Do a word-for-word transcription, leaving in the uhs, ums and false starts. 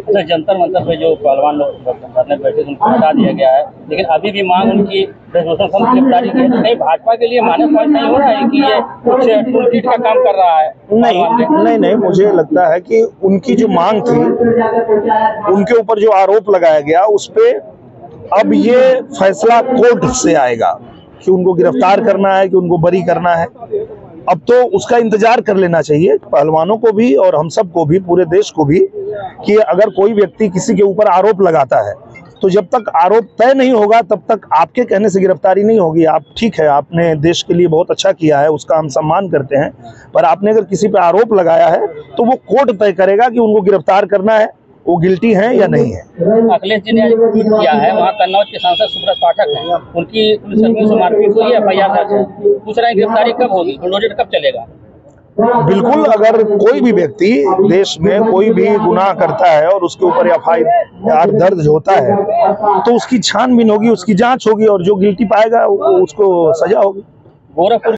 अच्छा, जंतर मंतर पे जो पहलवान लोग धरने बैठे उनको हटा दिया गया है, लेकिन अभी भी मांग उनकी गिरफ्तारी की है। तो नहीं, भाजपा के लिए माइनस पॉइंट नहीं हो रहा है कि ये कुछ टूलकिट का काम कर रहा है? नहीं नहीं नहीं मुझे लगता है कि उनकी जो मांग थी, उनके ऊपर जो आरोप लगाया गया, उस पे अब ये फैसला कोर्ट से आएगा कि उनको गिरफ्तार करना है कि उनको बरी करना है। अब तो उसका इंतजार कर लेना चाहिए पहलवानों को भी और हम सबको भी, पूरे देश को भी, कि अगर कोई व्यक्ति किसी के ऊपर आरोप लगाता है तो जब तक आरोप तय नहीं होगा तब तक आपके कहने से गिरफ्तारी नहीं होगी। आप ठीक है, आपने देश के लिए बहुत अच्छा किया है, उसका हम सम्मान करते हैं, पर आपने अगर किसी पे आरोप लगाया है तो वो कोर्ट तय करेगा कि उनको गिरफ्तार करना है, वो गिल्टी हैं या नहीं है। अखिलेश जी ने आज ट्वीट किया है, वहाँ कन्नौज के सांसद सुब्रत पाठक हैं, उनकी पुलिसकर्मियों से मारपीट हुई है, एफ आई आर दर्ज है, पूछ रहे हैं गिरफ्तारी कब होगी, बुलडोजर कब चलेगा? बिल्कुल, अगर कोई भी व्यक्ति देश में कोई भी गुनाह करता है और उसके ऊपर एफ आई आर दर्ज होता है तो उसकी छानबीन होगी, उसकी जांच होगी और जो गिल्टी पाएगा उसको सजा होगी। गोरखपुर